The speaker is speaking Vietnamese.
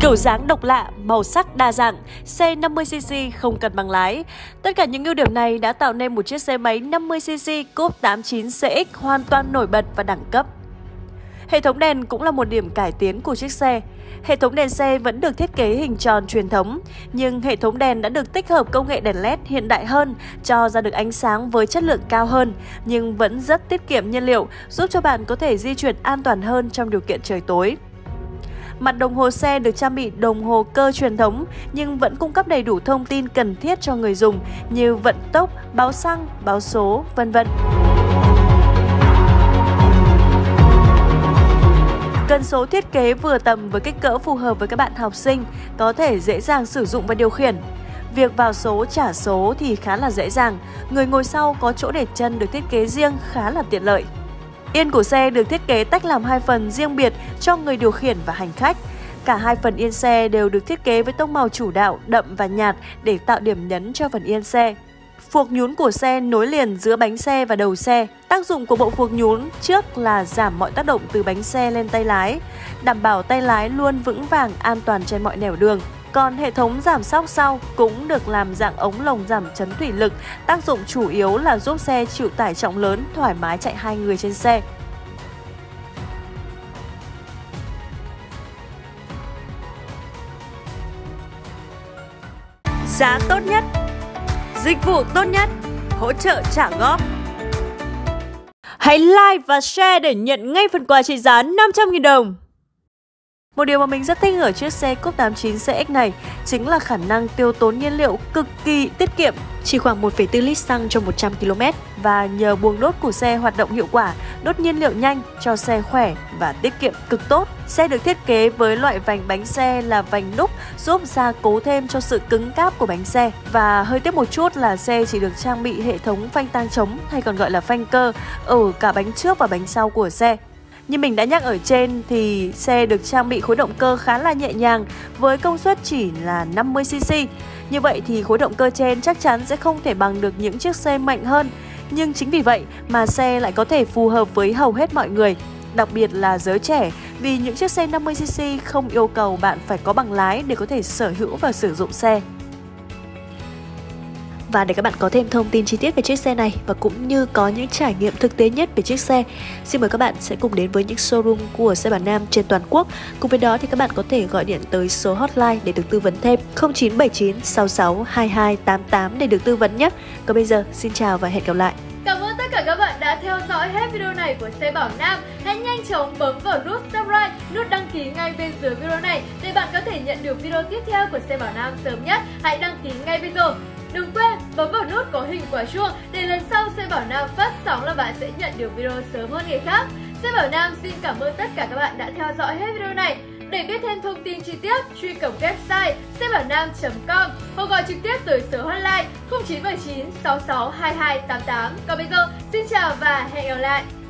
Kiểu dáng độc lạ, màu sắc đa dạng, xe 50cc không cần bằng lái. Tất cả những ưu điểm này đã tạo nên một chiếc xe máy 50cc Coupe 89CX hoàn toàn nổi bật và đẳng cấp. Hệ thống đèn cũng là một điểm cải tiến của chiếc xe. Hệ thống đèn xe vẫn được thiết kế hình tròn truyền thống, nhưng hệ thống đèn đã được tích hợp công nghệ đèn LED hiện đại hơn, cho ra được ánh sáng với chất lượng cao hơn, nhưng vẫn rất tiết kiệm nhiên liệu, giúp cho bạn có thể di chuyển an toàn hơn trong điều kiện trời tối. Mặt đồng hồ xe được trang bị đồng hồ cơ truyền thống nhưng vẫn cung cấp đầy đủ thông tin cần thiết cho người dùng như vận tốc, báo xăng, báo số, vân vân. Cân số thiết kế vừa tầm với kích cỡ phù hợp với các bạn học sinh, có thể dễ dàng sử dụng và điều khiển. Việc vào số, trả số thì khá là dễ dàng, người ngồi sau có chỗ để chân được thiết kế riêng khá là tiện lợi. Yên của xe được thiết kế tách làm hai phần riêng biệt cho người điều khiển và hành khách. Cả hai phần yên xe đều được thiết kế với tông màu chủ đạo, đậm và nhạt để tạo điểm nhấn cho phần yên xe. Phuộc nhún của xe nối liền giữa bánh xe và đầu xe. Tác dụng của bộ phuộc nhún trước là giảm mọi tác động từ bánh xe lên tay lái, đảm bảo tay lái luôn vững vàng, an toàn trên mọi nẻo đường. Còn hệ thống giảm xóc sau cũng được làm dạng ống lồng giảm chấn thủy lực, tác dụng chủ yếu là giúp xe chịu tải trọng lớn, thoải mái chạy hai người trên xe. Giá tốt nhất, dịch vụ tốt nhất, hỗ trợ trả góp. Hãy like và share để nhận ngay phần quà trị giá 500.000 đồng. Một điều mà mình rất thích ở chiếc xe Coupe 89CX này chính là khả năng tiêu tốn nhiên liệu cực kỳ tiết kiệm, chỉ khoảng 1,4 lít xăng cho 100 km. Và nhờ buồng đốt của xe hoạt động hiệu quả, đốt nhiên liệu nhanh cho xe khỏe và tiết kiệm cực tốt. Xe được thiết kế với loại vành bánh xe là vành đúc giúp gia cố thêm cho sự cứng cáp của bánh xe. Và hơi tiếc một chút là xe chỉ được trang bị hệ thống phanh tang trống hay còn gọi là phanh cơ ở cả bánh trước và bánh sau của xe. Như mình đã nhắc ở trên thì xe được trang bị khối động cơ khá là nhẹ nhàng với công suất chỉ là 50cc. Như vậy thì khối động cơ trên chắc chắn sẽ không thể bằng được những chiếc xe mạnh hơn. Nhưng chính vì vậy mà xe lại có thể phù hợp với hầu hết mọi người, đặc biệt là giới trẻ, vì những chiếc xe 50cc không yêu cầu bạn phải có bằng lái để có thể sở hữu và sử dụng xe. Và để các bạn có thêm thông tin chi tiết về chiếc xe này và cũng như có những trải nghiệm thực tế nhất về chiếc xe, xin mời các bạn sẽ cùng đến với những showroom của xe Bảo Nam trên toàn quốc. Cùng với đó thì các bạn có thể gọi điện tới số hotline để được tư vấn thêm 0979 66 22 88 để được tư vấn nhé. Còn bây giờ xin chào và hẹn gặp lại. Cảm ơn tất cả các bạn đã theo dõi hết video này của xe Bảo Nam. Hãy nhanh chóng bấm vào nút subscribe, nút đăng ký ngay bên dưới video này để bạn có thể nhận được video tiếp theo của xe Bảo Nam sớm nhất. Hãy đăng ký ngay bây giờ. Đừng quên bấm vào nút có hình quả chuông để lần sau xe Bảo Nam phát sóng là bạn sẽ nhận được video sớm hơn người khác. Xe Bảo Nam xin cảm ơn tất cả các bạn đã theo dõi hết video này. Để biết thêm thông tin chi tiết, truy cập website xebarnam.com hoặc gọi trực tiếp tới số hotline 0979 66 22 88. Còn bây giờ, xin chào và hẹn gặp lại!